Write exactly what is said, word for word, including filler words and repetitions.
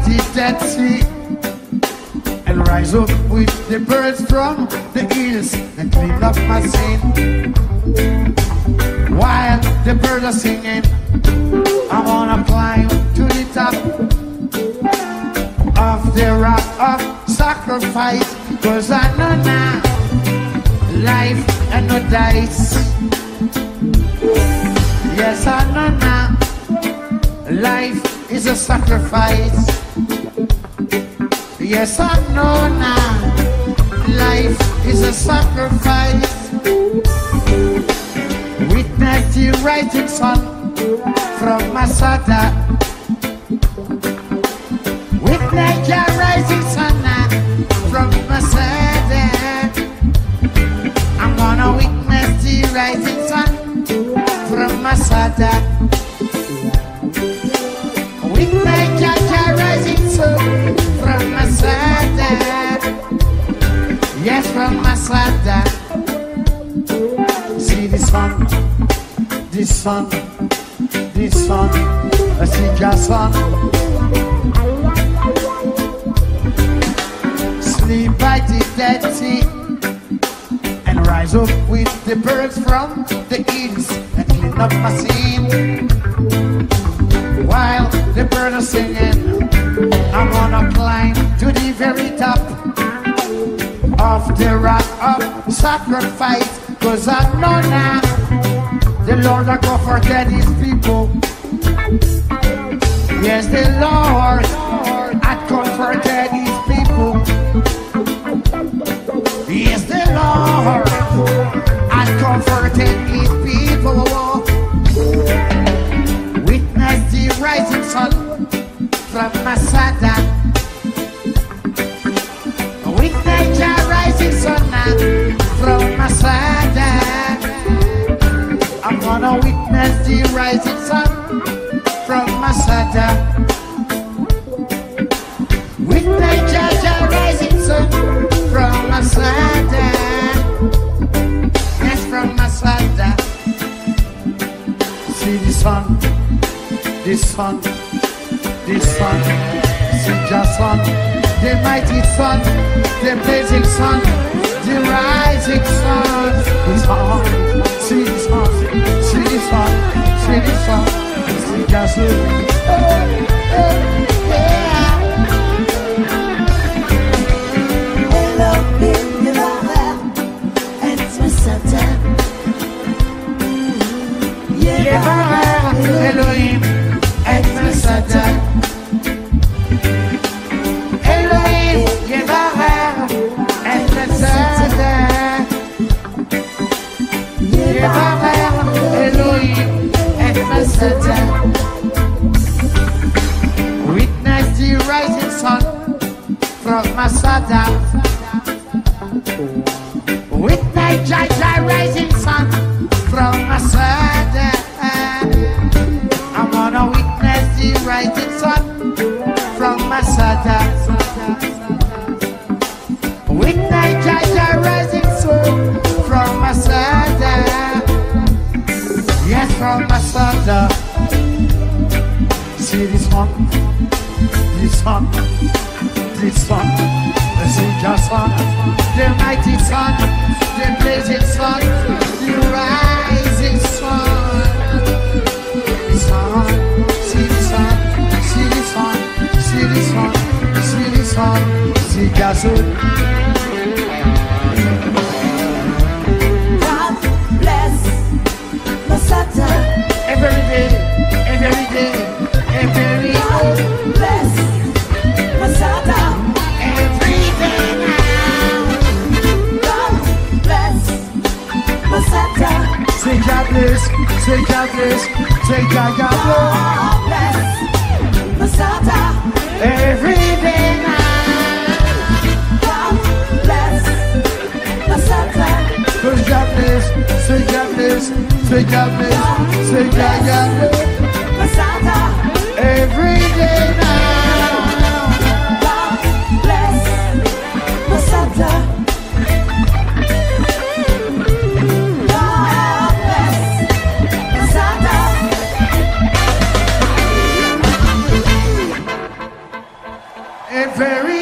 mighty Dead Sea and rise up with the birds from the hills and clean up my sin. While the birds are singing, I wanna climb to the top of the rock of sacrifice, 'cause I know now life and no dice. Yes, I know now life is a sacrifice. Yes, I know now life is a sacrifice. Witness the rising sun from Masada. Witness the rising sun from Masada. I'm gonna witness the rising sun from Masada. Witness the rising sun from Masada. Yes, from Masada. See the sun, the sun, the sun, I see your sun. Sleep by the Dead Sea and rise up with the birds from the hills and clean up my scene. While the birds are singing, I'm gonna climb to the very top of the rock of sacrifice, 'cause I know now the Lord I go forget his people. Yes, the Lord I comforted his people. Yes, the Lord I comforted his people. Witness the rising sun from Masada. Witness the rising sun from Masada. I'm gonna witness the rising sun from Masada. Witness the rising sun from Masada. Yes, from Masada. See the sun, the sun, the sun. See the sun, the mighty sun, the blazing sun, the rising sun. The sun, see the sun, see the sun, see the sun. See the sun. Elohim, et Masada. Elohim, Yevarer, et Masada. Yevarer, Elohim, et Masada. Witness the rising sun from Masada. Witness the rising sun from Masada. I'm gonna witness the rising sun from Masada. Witness the rising sun from Masada. Yes, from Masada. See this one, this one, this one. See the sun, the mighty sun, the blazing sun, the rising sun. The sun, see the sun, see the sun, see the sun, see the sun, see the sun. God bless Masada. Every day, every day, every day. God bless Masada. Every day now. God bless Masada. Say God bless, say God bless, say God God bless. God bless Masada. Every day now. God bless Masada. Say God bless, say God bless, say God bless, say God God bless. Masada. Every day now. God bless Masada. God bless Masada. get very